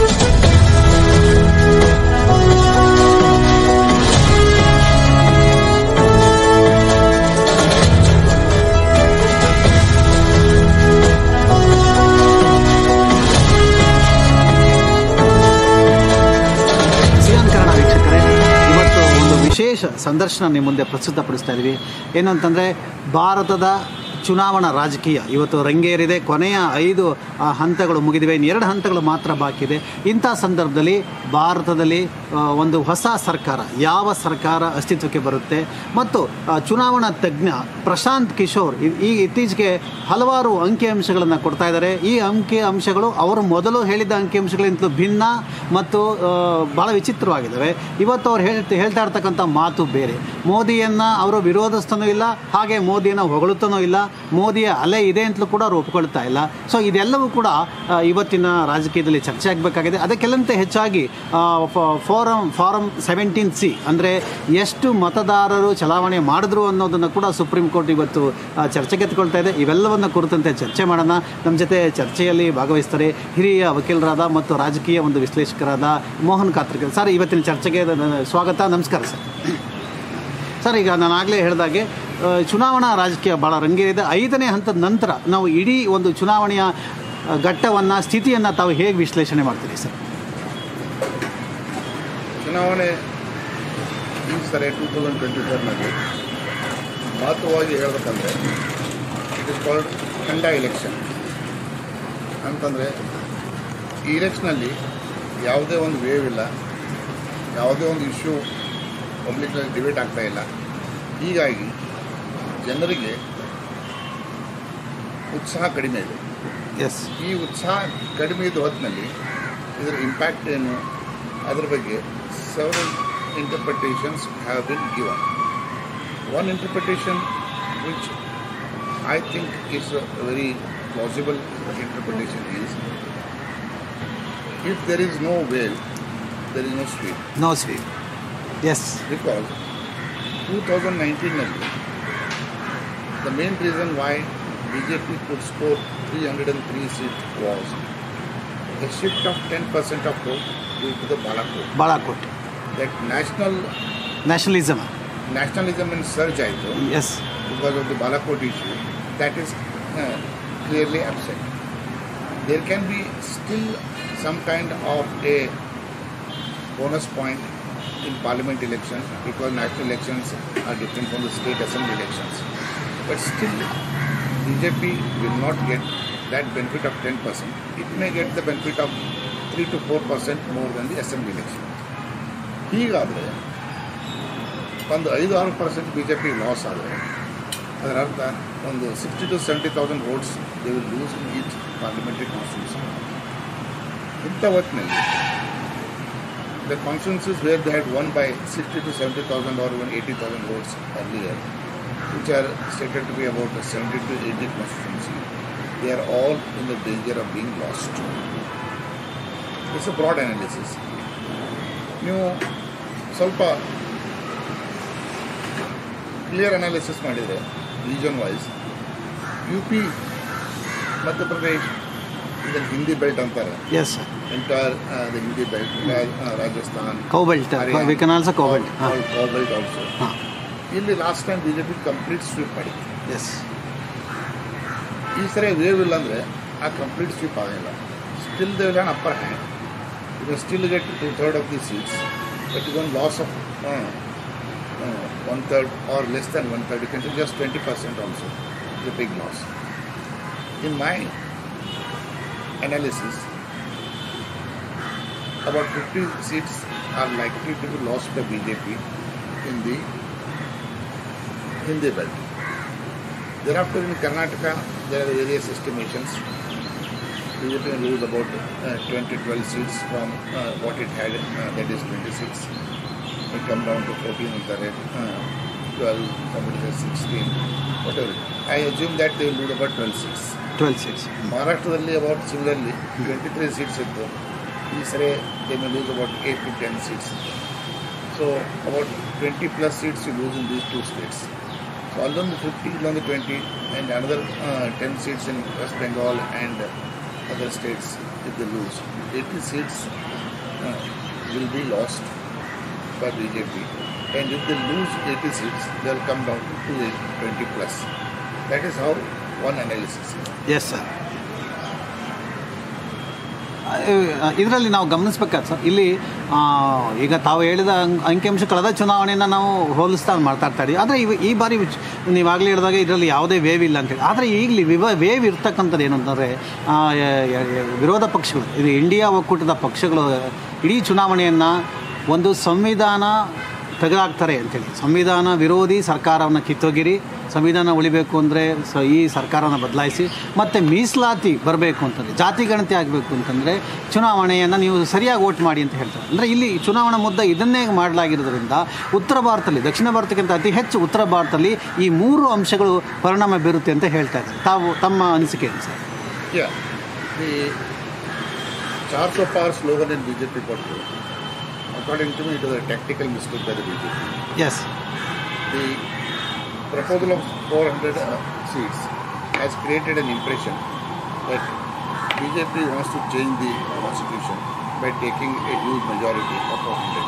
ವಿಶೇಷ ಸಂದರ್ಶನ ನಿಮ್ಮ ಮುಂದೆ ಪ್ರಸ್ತುತಪಡಿಸ್ತಾ ಇದ್ದೀವಿ. ಏನಂತಂದರೆ ಭಾರತದ ಚುನಾವಣಾ ರಾಜಕೀಯ ಇವತ್ತು ರಂಗೇರಿದೆ. ಕೊನೆಯ 5 ಹಂತಗಳು ಮುಗಿದಿವೆ, ಇನ್ನು 2 ಹಂತಗಳು ಮಾತ್ರ ಬಾಕಿ ಇದೆ. ಇಂಥ ಸಂದರ್ಭದಲ್ಲಿ ಭಾರತದಲ್ಲಿ ಒಂದು ಹೊಸ ಸರ್ಕಾರ, ಯಾವ ಸರ್ಕಾರ ಅಸ್ತಿತ್ವಕ್ಕೆ ಬರುತ್ತೆ ಮತ್ತು ಚುನಾವಣಾ ತಜ್ಞ ಪ್ರಶಾಂತ್ ಕಿಶೋರ್ ಇತ್ತೀಚೆಗೆ ಹಲವಾರು ಅಂಕಿಅಂಶಗಳನ್ನು ಕೊಡ್ತಾ ಇದ್ದಾರೆ. ಈ ಅಂಕಿಅಂಶಗಳು ಅವರು ಮೊದಲು ಹೇಳಿದ ಅಂಕಿಅಂಶಗಳಿಂತಲೂ ಭಿನ್ನ ಮತ್ತು ಭಾಳ ವಿಚಿತ್ರವಾಗಿದ್ದಾವೆ. ಇವತ್ತು ಅವ್ರು ಹೇಳ್ತಾ ಇರ್ತಕ್ಕಂಥ ಮಾತು ಬೇರೆ. ಮೋದಿಯನ್ನು ಅವರು ವಿರೋಧಿಸ್ತನೂ ಇಲ್ಲ, ಹಾಗೆ ಮೋದಿಯನ್ನು ಹೊಗಳುತ್ತನೂ ಇಲ್ಲ. ಮೋದಿಯ ಅಲೆ ಇದೆ ಅಂತಲೂ ಕೂಡ ಅವರು ಒಪ್ಕೊಳ್ತಾ ಇಲ್ಲ. ಸೊ ಇದೆಲ್ಲವೂ ಕೂಡ ಇವತ್ತಿನ ರಾಜಕೀಯದಲ್ಲಿ ಚರ್ಚೆ ಆಗಬೇಕಾಗಿದೆ. ಅದಕ್ಕೆಲ್ಲಂತೆ ಹೆಚ್ಚಾಗಿ ಫಾರಂ 17C ಅಂದರೆ ಎಷ್ಟು ಮತದಾರರು ಚಲಾವಣೆ ಮಾಡಿದ್ರು ಅನ್ನೋದನ್ನು ಕೂಡ ಸುಪ್ರೀಂ ಕೋರ್ಟ್ ಇವತ್ತು ಚರ್ಚೆಗೆ ಎತ್ಕೊಳ್ತಾ ಇದೆ. ಇವೆಲ್ಲವನ್ನು ಕುರಿತಂತೆ ಚರ್ಚೆ ಮಾಡೋಣ. ನಮ್ಮ ಜೊತೆ ಚರ್ಚೆಯಲ್ಲಿ ಭಾಗವಹಿಸ್ತಾರೆ ಹಿರಿಯ ವಕೀಲರಾದ ಮತ್ತು ರಾಜಕೀಯ ಒಂದು ವಿಶ್ಲೇಷಕರಾದ ಮೋಹನ್ ಕಾತ್ರಿಕರ್ ಸರ್. ಇವತ್ತಿನ ಚರ್ಚೆಗೆ ಸ್ವಾಗತ. ನಮಸ್ಕಾರ ಸರ್. ಸರ್, ಈಗ ನಾನು ಆಗಲೇ ಹೇಳಿದಾಗೆ ಚುನಾವಣಾ ರಾಜಕೀಯ ಭಾಳ ರಂಗೇರಿದೆ. 5ನೇ ಹಂತದ ನಂತರ ನಾವು ಇಡೀ ಒಂದು ಚುನಾವಣೆಯ ಘಟ್ಟವನ್ನು, ಸ್ಥಿತಿಯನ್ನು ತಾವು ಹೇಗೆ ವಿಶ್ಲೇಷಣೆ ಮಾಡ್ತೀರಿ ಸರ್? ಚುನಾವಣೆ ಈ ಸರಿ 2024ನಲ್ಲಿ ಮಹತ್ವವಾಗಿ ಹೇಳಬೇಕಂದ್ರೆ ಇಟ್ ಇಸ್ ಕಾಲ್ಡ್ ಖಂಡ ಎಲೆಕ್ಷನ್ ಅಂತಂದರೆ ಈ ಎಲೆಕ್ಷನಲ್ಲಿ ಯಾವುದೇ ಒಂದು ವೇವ್ ಇಲ್ಲ, ಯಾವುದೇ ಒಂದು ಇಶ್ಯೂ ಪಬ್ಲಿಕ್ನಲ್ಲಿ ಡಿಬೇಟ್ ಆಗ್ತಾ ಇಲ್ಲ. ಹೀಗಾಗಿ ಜನರಿಗೆ ಉತ್ಸಾಹ ಕಡಿಮೆ ಇದೆ. ಈ ಉತ್ಸಾಹ ಕಡಿಮೆ ಇದ್ದ ಹೊತ್ತಿನಲ್ಲಿ ಇದರ ಇಂಪ್ಯಾಕ್ಟ್ ಏನು, ಅದರ ಬಗ್ಗೆ several interpretations have been given. One interpretation which I think is a very plausible interpretation is, if there is no whale, there is no sweep. No sweep. Yes. Because 2019 the main reason why BJP could score 303 seats was a shift of 10% of vote due to the Balakot. That nationalism in surge ಆಯಿತು. Yes. Because of the Balakot issue, that is clearly absent. There can be still some kind of a bonus point in parliament elections because national elections are different from the state assembly elections. But still, BJP will not get that benefit of 10%. It may get the benefit of 3 to 4% more than the assembly elections. ಹೀಗಾದರೆ ಒಂದು 5-6% BJP loss ಆದರೆ ಅದರ ಅರ್ಥ ಒಂದು 60,000 to 70,000 votes they will lose in each parliamentary constituency. ಇಂಥ ಹೊತ್ತಿನಲ್ಲಿ the constituencies where they had won by 60,000 to 70,000 or even 80,000 votes earlier, which are stated to be about 70 to 80 constituencies, they are all in the danger of being lost. It's a broad analysis. ನೀವು ಸ್ವಲ್ಪ clear analysis ಮಾಡಿದರೆ region wise UP, Madhya Pradesh, ಇದನ್ನು Hindi belt ಅಂತಾರೆ. Yes sir. Entire the Hindi belt, Rajasthan, cow belt, we can also cow belt. Cow belt also. ಇಲ್ಲಿ last time BJP complete sweep ಮಾಡಿದೆ. Yes. ಈ ಸರಿ wave ಇಲ್ಲ ಅಂದರೆ ಆ ಕಂಪ್ಲೀಟ್ ಸ್ವೀಪ್ ಆಗಿಲ್ಲ. Still they will have upper hand. You can still get 2/3 of the seats, but you want loss of 1/3 or less than 1/3. You can do just 20% also. It's a big loss. In my analysis, about 50 seats are likely to be lost by BJP in the Hindi belt. Thereafter in Karnataka, there are various estimations. BJP will lose about 12 seats from what it had, that is 26. It will come down to 14 in the red, 12, somebody says 16, whatever. I assume that they will lose about 12 seats. 12 seats. Maharashtra about similarly 23 seats ಇತ್ತು. ಈ ಸರಿ they may lose about 8 to 10 seats. So about 20 plus seats you lose in these two states. So allondu 50, allondu 20, and another 10 seats in West Bengal and other states if they lose, 80 seats will be lost by BJP. And if they lose 80 seats, they will come down to 220 plus. That is how one analysis is. Yes sir. ಇದರಲ್ಲಿ ನಾವು ಗಮನಿಸ್ಬೇಕಾದ sir, ಇಲ್ಲಿ ಈಗ ತಾವು ಹೇಳಿದ ಅಂಕಿಅಂಶ ಕಳೆದ ಚುನಾವಣೆಯನ್ನು ನಾವು ಹೋಲಿಸ್ತಾ ಮಾತಾಡ್ತಾ ಇದ್ದೀವಿ. ಆದರೆ ಈ ಬಾರಿ ನೀವಾಗಲೇ ಹೇಳಿದಾಗ ಇದರಲ್ಲಿ ಯಾವುದೇ ವೇವ್ ಇಲ್ಲ ಅಂತೇಳಿ. ಆದರೆ ಈಗಲಿ ವೇವ್ ಇರ್ತಕ್ಕಂಥದ್ದು ಏನು ಅಂತಂದರೆ, ವಿರೋಧ ಪಕ್ಷಗಳು, ಇದು ಇಂಡಿಯಾ ಒಕ್ಕೂಟದ ಪಕ್ಷಗಳು ಇಡೀ ಚುನಾವಣೆಯನ್ನು ಒಂದು ಸಂವಿಧಾನ ತೆಗೆದಾಕ್ತಾರೆ ಅಂತೇಳಿ, ಸಂವಿಧಾನ ವಿರೋಧಿ ಸರ್ಕಾರವನ್ನು ಕಿತ್ತೊಗಿರಿ, ಸಂವಿಧಾನ ಉಳಿಬೇಕು ಅಂದರೆ ಈ ಸರ್ಕಾರನ ಬದಲಾಯಿಸಿ, ಮತ್ತು ಮೀಸಲಾತಿ ಬರಬೇಕು ಅಂತಂದರೆ, ಜಾತಿ ಗಣತಿ ಆಗಬೇಕು ಅಂತಂದರೆ ಚುನಾವಣೆಯನ್ನು ನೀವು ಸರಿಯಾಗಿ ವೋಟ್ ಮಾಡಿ ಅಂತ ಹೇಳ್ತಾರೆ. ಅಂದರೆ ಇಲ್ಲಿ ಚುನಾವಣಾ ಮುದ್ದೆ ಇದನ್ನೇ ಮಾಡಲಾಗಿರೋದ್ರಿಂದ ಉತ್ತರ ಭಾರತದಲ್ಲಿ, ದಕ್ಷಿಣ ಭಾರತಕ್ಕಿಂತ ಅತಿ ಹೆಚ್ಚು ಉತ್ತರ ಭಾರತದಲ್ಲಿ ಈ 3 ಅಂಶಗಳು ಪರಿಣಾಮ ಬೀರುತ್ತೆ ಅಂತ ಹೇಳ್ತಾ ಇದ್ದಾರೆ. ತಾವು ತಮ್ಮ ಅನಿಸಿಕೆ ಏನು sir? The charge of power slogan in BJP got, according to me, it was a tactical mistake by the BJP. Yes. The proposal of 400 seats has created an impression that BJP wants to change the constitution by taking a huge majority of 400.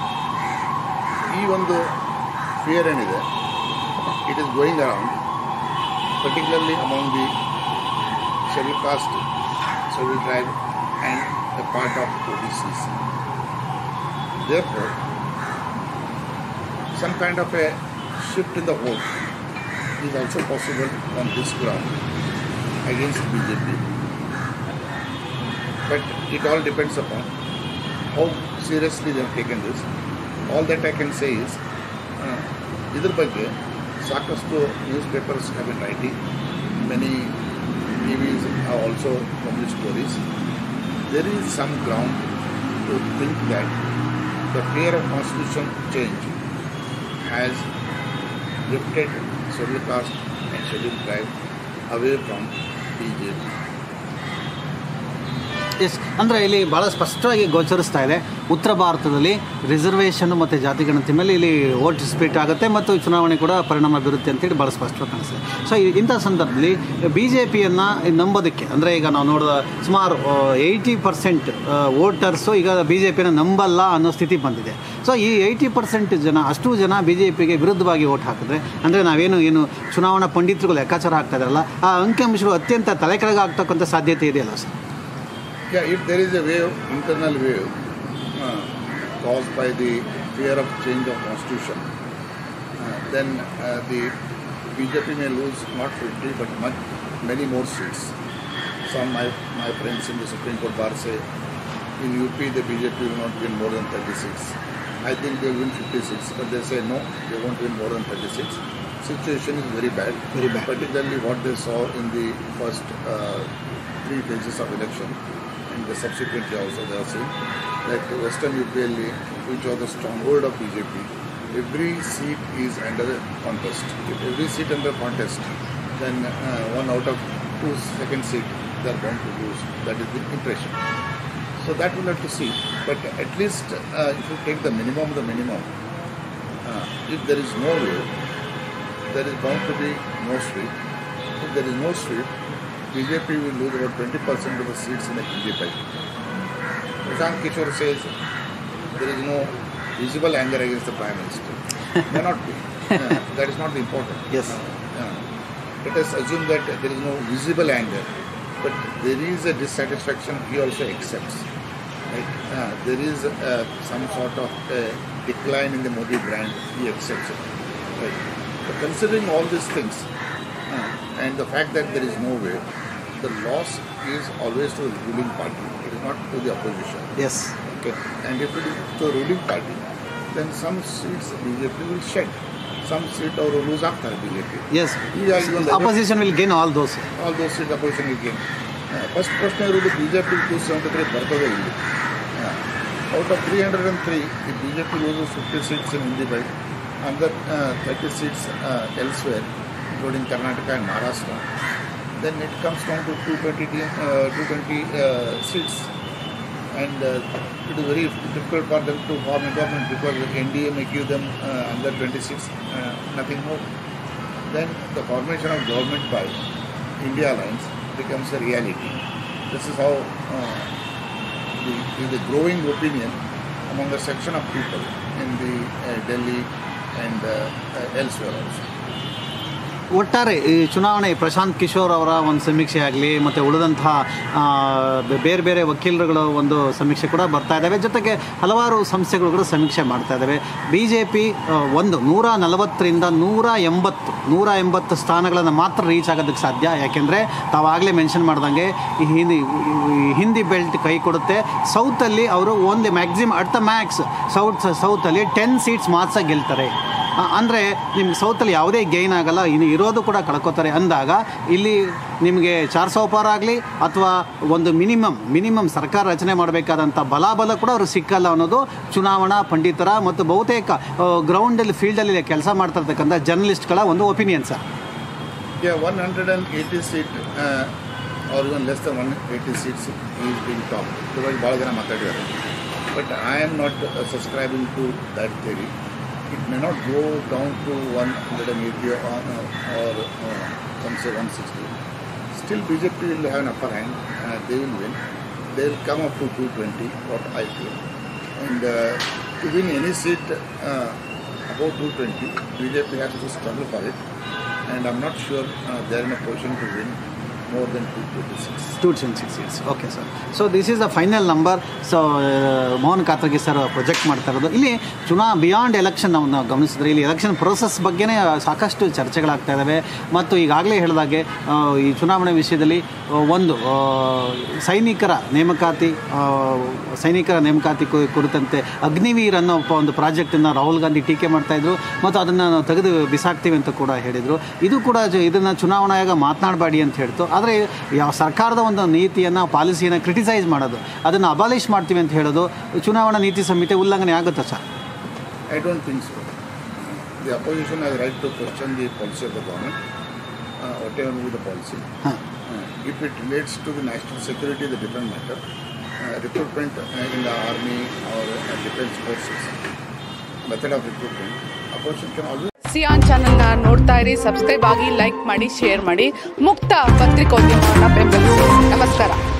Even though fear ಏನಿದೆ, it is going around, particularly among the scheduled caste, scheduled tribe and a part of OBCs. Therefore, some kind of a shift in the vote is also possible on this ground against BJP. But it all depends upon how seriously they have taken this. All that I can say is, idar ಬಗ್ಗೆ ಸಾಕಷ್ಟು newspapers have been writing, many TVs have also published stories. There is some ground to think that the fear of constitution change has lifted scheduled caste and scheduled tribe away from BJP. Yes, ಅಂದರೆ ಇಲ್ಲಿ ಭಾಳ ಸ್ಪಷ್ಟವಾಗಿ ಗೋಚರಿಸ್ತಾ ಇದೆ, ಉತ್ತರ ಭಾರತದಲ್ಲಿ reservation ಮತ್ತು ಜಾತಿ ಗಣತಿ ಮೇಲೆ ಇಲ್ಲಿ ವೋಟ್ ಸ್ಪ್ಲಿಟ್ ಆಗುತ್ತೆ ಮತ್ತು ಚುನಾವಣೆ ಕೂಡ ಪರಿಣಾಮ ಬೀರುತ್ತೆ ಅಂತೇಳಿ ಭಾಳ ಸ್ಪಷ್ಟವಾಗಿ ಕಾಣಿಸ್ತದೆ. ಸೊ ಇಂಥ ಸಂದರ್ಭದಲ್ಲಿ ಬಿ ಜೆ ಪಿಯನ್ನು ನಂಬೋದಕ್ಕೆ, ಅಂದರೆ ಈಗ ನಾವು ನೋಡಿದ ಸುಮಾರು 80% ವೋಟರ್ಸು ಈಗ ಬಿ ಜೆ ಪಿಯನ್ನು ನಂಬಲ್ಲ ಅನ್ನೋ ಸ್ಥಿತಿ ಬಂದಿದೆ. ಸೊ ಈ 80% ಜನ, ಅಷ್ಟು ಜನ ಬಿ ಜೆ ಪಿಗೆ ವಿರುದ್ಧವಾಗಿ ವೋಟ್ ಹಾಕಿದ್ರೆ, ಅಂದರೆ ಏನು ಚುನಾವಣಾ ಪಂಡಿತರುಗಳು ಲೆಕ್ಕಾಚಾರ ಆಗ್ತಾ ಇದ್ದಾರಲ್ಲ, ಆ ಅಂಕಿಅಂಶಗಳು ಅತ್ಯಂತ ತಲೆ ಕೆಳಗೆ ಆಗ್ತಕ್ಕಂಥ ಸಾಧ್ಯತೆ ಇದೆಯಲ್ಲ sir? Yeah, if there is a wave, internal wave, caused by the fear of change of constitution, then the BJP may lose not 50 but many more seats. Some my friends in the Supreme Court bar say in UP the BJP will not win more than 36. I think they will win 56, but they say no, they won't win more than 36. Situation is very bad. Very bad. Particularly what they saw in the first 3 phases of election. The subsequently also they are saying that Western UP, which was the stronghold of BJP, every seat is under contest. If every seat under contest, then 1 out of 2 second seat they are bound to lose. That is the impression. So that we'll have to see. But at least if you take the minimum, if there is no way, there is bound to be no sweep. If there is no sweep, BJP will lose about 20% of the seats in the Hindi belt. Prashant Kishore says there is no visible anger against the Prime Minister. May not be. That is not the important. Yes. Let us assume that there is no visible anger, but there is a dissatisfaction he also accepts. Right? There is some sort of decline in the Modi brand, he accepts it. Right? But considering all these things, and the fact that there is no way, the loss is always to the ruling party. It is not to the opposition. Yes. Okay. And if it is to the ruling party, then some seats BJP will shed. Some seats or lose after BJP. Yes. Opposition will gain all those. All those seats opposition will gain. First question is BJP 273 ಬರ್ತದೆ ಇಲ್ಲಿ. Out of 303, if BJP loses 50 seats in Hindi belt, another 30 seats elsewhere, including Karnataka and Maharashtra, then it comes down to 220 seats. And it is very difficult for them to form a government because the NDA may give them under 26, nothing more. Then the formation of government by India Alliance becomes a reality. This is how the growing opinion among a section of people in the Delhi and elsewhere also. ಒಟ್ಟಾರೆ ಈ ಚುನಾವಣೆ ಪ್ರಶಾಂತ್ ಕಿಶೋರ್ ಅವರ ಒಂದು ಸಮೀಕ್ಷೆ ಆಗಲಿ ಮತ್ತು ಉಳಿದಂತಹ ಬೇರೆ ಬೇರೆ ವಕೀಲರುಗಳ ಒಂದು ಸಮೀಕ್ಷೆ ಕೂಡ ಬರ್ತಾ ಇದ್ದಾವೆ. ಜೊತೆಗೆ ಹಲವಾರು ಸಂಸ್ಥೆಗಳು ಕೂಡ ಸಮೀಕ್ಷೆ ಮಾಡ್ತಾ ಇದ್ದಾವೆ. BJP 140ರಿಂದ 180 ಸ್ಥಾನಗಳನ್ನು ಮಾತ್ರ ರೀಚ್ ಆಗೋದಕ್ಕೆ ಸಾಧ್ಯ. ಯಾಕೆಂದರೆ ತಾವಾಗಲೇ ಮೆನ್ಷನ್ ಮಾಡ್ದಂಗೆ ಈ ಹಿಂದಿ ಬೆಲ್ಟ್ ಕೈ ಕೊಡುತ್ತೆ. ಸೌತಲ್ಲಿ ಅವರು ಒಂದು ಮ್ಯಾಕ್ಸಿಮಮ್ ಅಟ್ ದ ಮ್ಯಾಕ್ಸ್ ಸೌತಲ್ಲಿ 10 ಸೀಟ್ಸ್ ಮಾತ್ರ ಗೆಲ್ತಾರೆ. ಅಂದರೆ ನಿಮ್ಗೆ ಸೌತಲ್ಲಿ ಯಾವುದೇ ಗೈನ್ ಆಗಲ್ಲ, ಇನ್ನು ಇರೋದು ಕೂಡ ಕಳ್ಕೊತಾರೆ ಅಂದಾಗ ಇಲ್ಲಿ ನಿಮಗೆ 400 ಪಾರ್ ಆಗಲಿ ಅಥವಾ ಒಂದು ಮಿನಿಮಮ್ ಸರ್ಕಾರ ರಚನೆ ಮಾಡಬೇಕಾದಂಥ ಬಲಾಬಲ ಕೂಡ ಅವರು ಸಿಕ್ಕಲ್ಲ ಅನ್ನೋದು ಚುನಾವಣಾ ಪಂಡಿತರ ಮತ್ತು ಬಹುತೇಕ ಗ್ರೌಂಡಲ್ಲಿ ಫೀಲ್ಡಲ್ಲಿ ಕೆಲಸ ಮಾಡ್ತಾ ಇರ್ತಕ್ಕಂಥ ಜರ್ನಲಿಸ್ಟ್ಗಳ ಒಂದು opinion sir. 180 seat or even less than 180 seats is being talked. ಇವಾಗ ಭಾಳ ಜನ ಮಾತಾಡಿದ್ದಾರೆ. But I am not subscribing to that theory. It may not go down to 180 or some say 160. Still BJP will have an upper hand. They will win. They will come up to 220, what I feel. And to win any seat above 220, BJP has to struggle for it. And I'm not sure they are in a position to win more than 226 seats. Okay, sir. So this is the final number. So Mohan Katragi sir project ಮಾಡ್ತಾ ಇರೋದು ಇಲ್ಲಿ beyond election ನಾವು ಗಮನಿಸಿದ್ರೆ ಇಲ್ಲಿ election process ಬಗ್ಗೆನೇ ಸಾಕಷ್ಟು ಚರ್ಚೆಗಳಾಗ್ತಾ ಇದ್ದಾವೆ. ಮತ್ತು ಈಗಾಗಲೇ ಹೇಳಿದಾಗೆ ಈ ಚುನಾವಣೆ ವಿಷಯದಲ್ಲಿ ಒಂದು ಸೈನಿಕರ ನೇಮಕಾತಿ ಕುರಿತಂತೆ ಅಗ್ನಿವೀರ್ ಅನ್ನೋ ಒಂದು ಪ್ರಾಜೆಕ್ಟನ್ನು ರಾಹುಲ್ ಗಾಂಧಿ ಟೀಕೆ ಮಾಡ್ತಾಯಿದ್ರು ಮತ್ತು ಅದನ್ನು ನಾವು ತೆಗೆದು ಬಿಸಾಕ್ತೀವಿ ಅಂತ ಕೂಡ ಹೇಳಿದರು. ಇದು ಕೂಡ ಇದನ್ನು ಚುನಾವಣಾ ಆಯೋಗ ಮಾತನಾಡಬೇಡಿ ಅಂತ ಹೇಳ್ತು. ಆದರೆ ಯಾವ ಸರ್ಕಾರದ ಒಂದು ನೀತಿಯನ್ನು ಪಾಲಿಸಿಯನ್ನು ಕ್ರಿಟಿಸೈಸ್ ಮಾಡೋದು, ಅದನ್ನು ಅಬಾಲಿಷ್ ಮಾಡ್ತೀವಿ ಅಂತ ಹೇಳೋದು ಚುನಾವಣಾ ನೀತಿ ಸಂಹಿತೆ ಉಲ್ಲಂಘನೆ ಆಗುತ್ತಾ sir? I don't think so. The opposition has right to question the policy of the government, whatever be the policy. If it relates to the national security, the different matter. Recruitment in the army or defense forces, method of recruitment, opposition can always. ಸಿಯಾನ್ ಚಾನೆಲ್ನ ನೋಡ್ತಾ ಇರಿ, subscribe ಆಗಿ, like ಮಾಡಿ, share ಮಾಡಿ. ಮುಕ್ತ ಪತ್ರಿಕೋದ್ಯಮವನ್ನು ಬೆಂಬಲಿಸಿ. ನಮಸ್ಕಾರ.